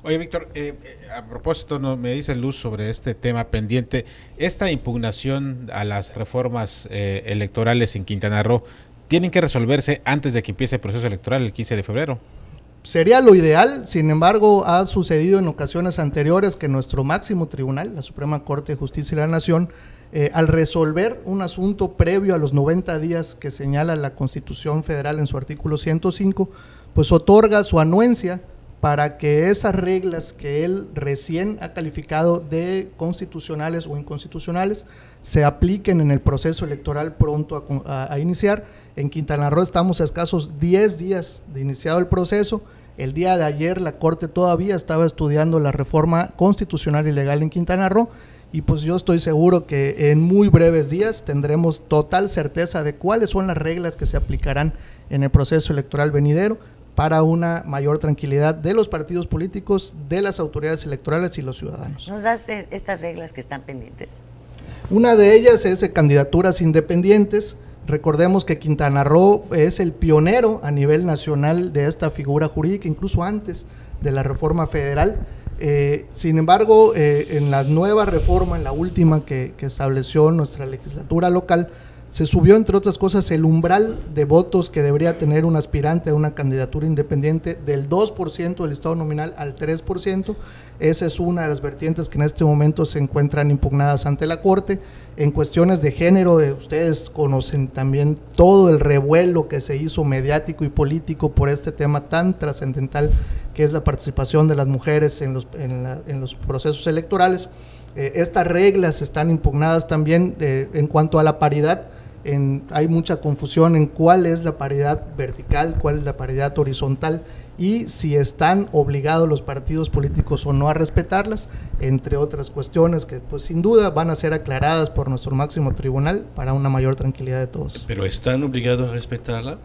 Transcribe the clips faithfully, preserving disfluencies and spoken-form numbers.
Oye, Víctor, eh, eh, a propósito, no me dice luz sobre este tema pendiente. Esta impugnación a las reformas eh, electorales en Quintana Roo tienen que resolverse antes de que empiece el proceso electoral el quince de febrero. Sería lo ideal, sin embargo, ha sucedido en ocasiones anteriores que nuestro máximo tribunal, la Suprema Corte de Justicia de la Nación, eh, al resolver un asunto previo a los noventa días que señala la Constitución Federal en su artículo ciento cinco, pues otorga su anuencia para que esas reglas que él recién ha calificado de constitucionales o inconstitucionales se apliquen en el proceso electoral pronto a, a, a iniciar. En Quintana Roo estamos a escasos diez días de iniciado el proceso. El día de ayer la Corte todavía estaba estudiando la reforma constitucional y legal en Quintana Roo, y pues yo estoy seguro que en muy breves días tendremos total certeza de cuáles son las reglas que se aplicarán en el proceso electoral venidero para una mayor tranquilidad de los partidos políticos, de las autoridades electorales y los ciudadanos. ¿Nos das estas reglas que están pendientes? Una de ellas es de candidaturas independientes. Recordemos que Quintana Roo es el pionero a nivel nacional de esta figura jurídica, incluso antes de la reforma federal. Eh, sin embargo, eh, en la nueva reforma, en la última que, que estableció nuestra legislatura local, se subió, entre otras cosas, el umbral de votos que debería tener un aspirante a una candidatura independiente del dos por ciento del listado nominal al tres por ciento. Esa es una de las vertientes que en este momento se encuentran impugnadas ante la Corte. En cuestiones de género, eh, ustedes conocen también todo el revuelo que se hizo mediático y político por este tema tan trascendental que es la participación de las mujeres en los, en la, en los procesos electorales. Eh, estas reglas están impugnadas también eh, en cuanto a la paridad. En, hay mucha confusión en cuál es la paridad vertical, cuál es la paridad horizontal y si están obligados los partidos políticos o no a respetarlas, entre otras cuestiones que pues sin duda van a ser aclaradas por nuestro máximo tribunal para una mayor tranquilidad de todos. ¿Pero están obligados a respetarla?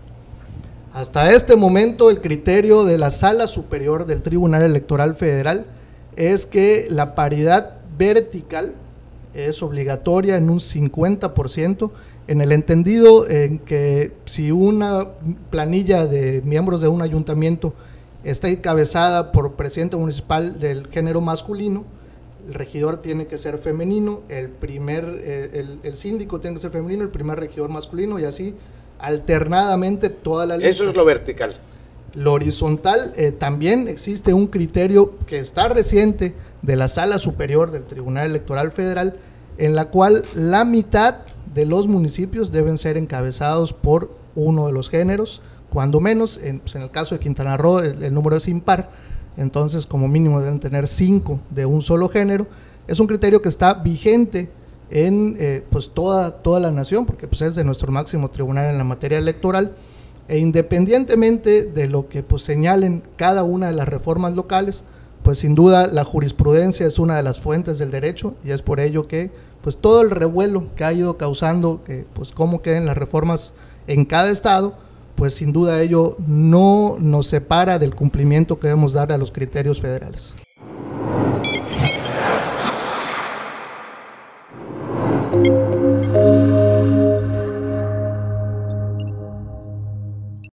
Hasta este momento el criterio de la Sala Superior del Tribunal Electoral Federal es que la paridad vertical es obligatoria en un cincuenta por ciento, en el entendido en que si una planilla de miembros de un ayuntamiento está encabezada por presidente municipal del género masculino, el regidor tiene que ser femenino, el primer eh, el, el síndico tiene que ser femenino, el primer regidor masculino, y así alternadamente toda la lista. Eso es lo vertical. Lo horizontal, eh, también existe un criterio que está reciente de la Sala Superior del Tribunal Electoral Federal, en la cual la mitad de los municipios deben ser encabezados por uno de los géneros, cuando menos, en, pues en el caso de Quintana Roo el, el número es impar, entonces como mínimo deben tener cinco de un solo género. Es un criterio que está vigente en eh, pues toda, toda la nación, porque pues es de nuestro máximo tribunal en la materia electoral, e independientemente de lo que pues señalen cada una de las reformas locales, pues sin duda la jurisprudencia es una de las fuentes del derecho, y es por ello que pues todo el revuelo que ha ido causando, que pues cómo queden las reformas en cada estado, pues sin duda ello no nos separa del cumplimiento que debemos dar a los criterios federales.